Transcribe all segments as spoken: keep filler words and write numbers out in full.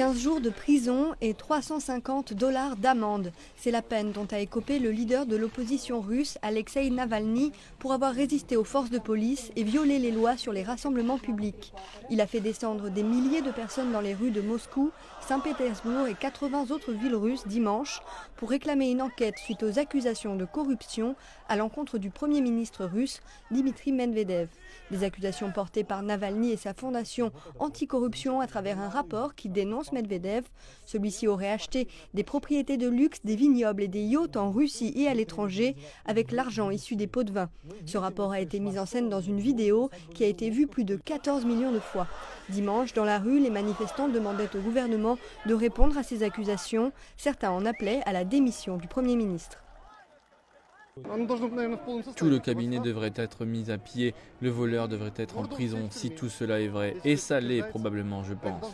quinze jours de prison et trois cent cinquante dollars d'amende. C'est la peine dont a écopé le leader de l'opposition russe, Alexei Navalny, pour avoir résisté aux forces de police et violé les lois sur les rassemblements publics. Il a fait descendre des milliers de personnes dans les rues de Moscou, Saint-Pétersbourg et quatre-vingts autres villes russes dimanche pour réclamer une enquête suite aux accusations de corruption à l'encontre du Premier ministre russe, Dmitri Medvedev. Des accusations portées par Navalny et sa fondation anticorruption à travers un rapport qui dénonce Medvedev. Celui-ci aurait acheté des propriétés de luxe, des vignobles et des yachts en Russie et à l'étranger avec l'argent issu des pots de vin. Ce rapport a été mis en scène dans une vidéo qui a été vue plus de quatorze millions de fois. Dimanche, dans la rue, les manifestants demandaient au gouvernement de répondre à ces accusations. Certains en appelaient à la démission du Premier ministre. Tout le cabinet devrait être mis à pied, le voleur devrait être en prison si tout cela est vrai. Et ça l'est probablement, je pense.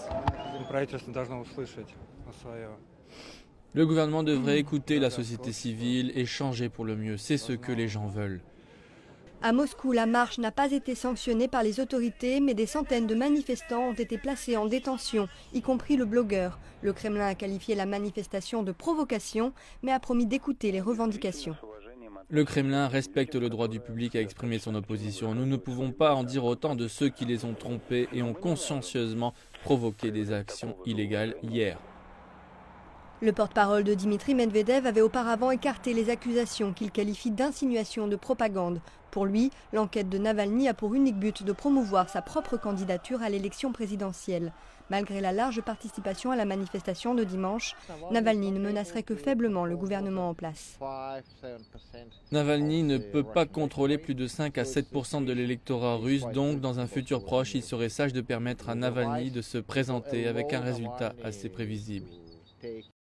Le gouvernement devrait écouter la société civile et changer pour le mieux. C'est ce que les gens veulent. À Moscou, la marche n'a pas été sanctionnée par les autorités, mais des centaines de manifestants ont été placés en détention, y compris le blogueur. Le Kremlin a qualifié la manifestation de provocation, mais a promis d'écouter les revendications. Le Kremlin respecte le droit du public à exprimer son opposition. Nous ne pouvons pas en dire autant de ceux qui les ont trompés et ont consciencieusement provoqué des actions illégales hier. Le porte-parole de Dmitri Medvedev avait auparavant écarté les accusations qu'il qualifie d'insinuation de propagande. Pour lui, l'enquête de Navalny a pour unique but de promouvoir sa propre candidature à l'élection présidentielle. Malgré la large participation à la manifestation de dimanche, Navalny ne menacerait que faiblement le gouvernement en place. Navalny ne peut pas contrôler plus de cinq à sept pour cent de l'électorat russe, donc dans un futur proche, il serait sage de permettre à Navalny de se présenter avec un résultat assez prévisible.